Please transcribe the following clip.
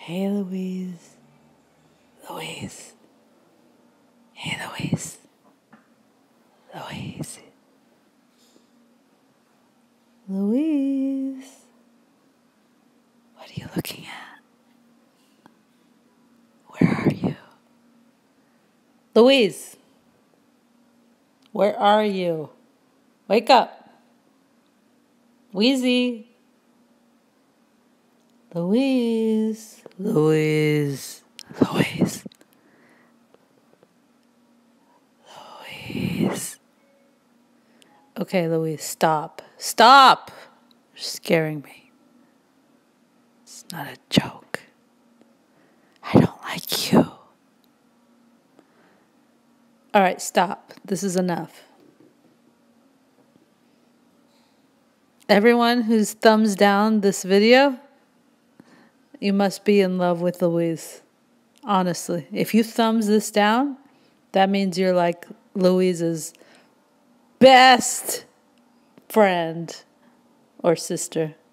Hey, Louise. Louise. Hey, Louise. Louise. Louise. What are you looking at? Where are you? Louise. Where are you? Wake up. Wheezy. Louise. Louise. Louise. Louise. Okay, Louise, stop. Stop! You're scaring me. It's not a joke. I don't like you. All right, stop. This is enough. Everyone who's thumbs down this video, you must be in love with Louise. Honestly, if you thumbs this down, that means you're like Louise's best friend or sister.